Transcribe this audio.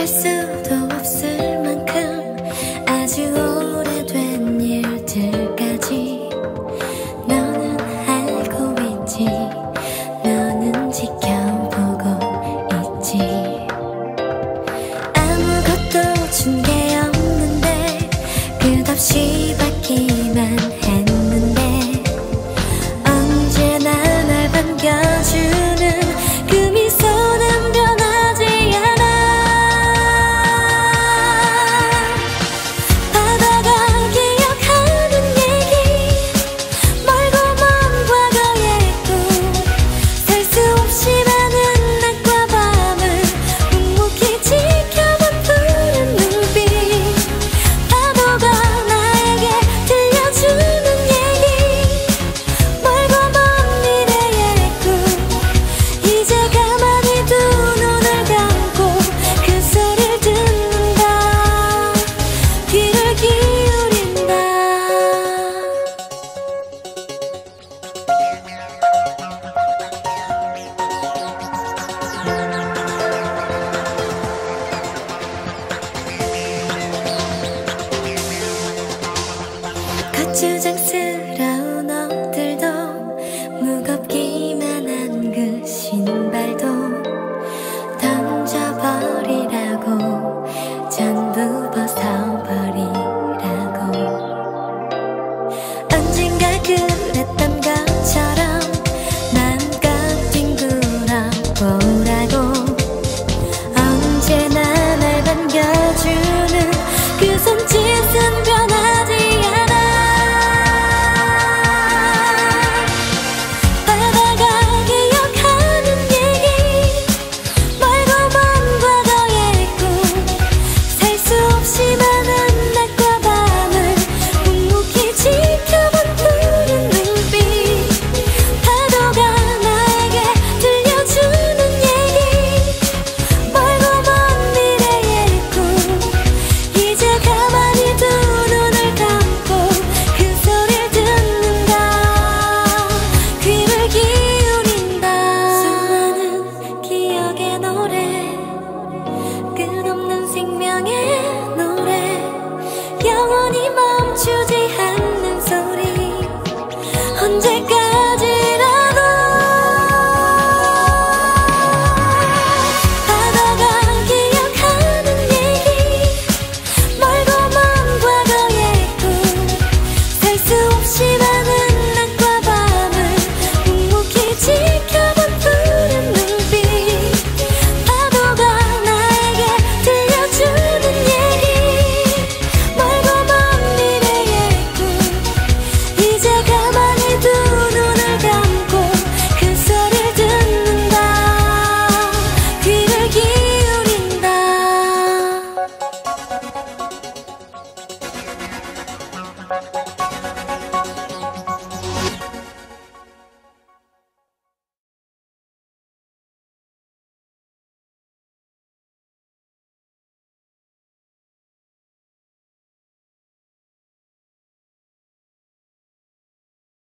살 수도 없을 만큼 아주 오래된 일들까지 너는 알고 있지. 너는 지켜보고 있지. 아무것도 준 게 없는데 끝없이 받기만 했는데 언제나 날 반겨주는 그 미소는 변하지 않아. 바다가 기억하는 얘기, 멀고 먼 과거의 꿈, 살 수 없이 많은 낮과 밤을 묵묵히 지켜본 푸른 눈빛. 파도가 나에게 들려주는 얘기, 멀고 먼 미래의 꿈, 이제 가만히 두 눈을 감고 그 소리를 듣는다. 귀를 기울인다. 거추장스러운 옷들도 무겁기만 한 그 신발도 던져버리라고, 전부 벗어버리라고. 언젠가 그랬던 것처럼 마음껏 뒹굴어보라고. 언제나 날 반겨주는 그 손짓은 변하지 않아. 바다가 기억하는 얘기, 멀고 먼 과거의 꿈, 살 수 없이 많은 낮과 밤을 묵묵히 지켜본 푸른 눈빛. 파도가 나에게 들려주는 얘기, 멀고 먼 미래의 꿈, 이제 가만히 두 눈을 감고 그 소리를 듣는다. 귀를 기울인다. 수많은 기억의 노래, 끝없는 생명의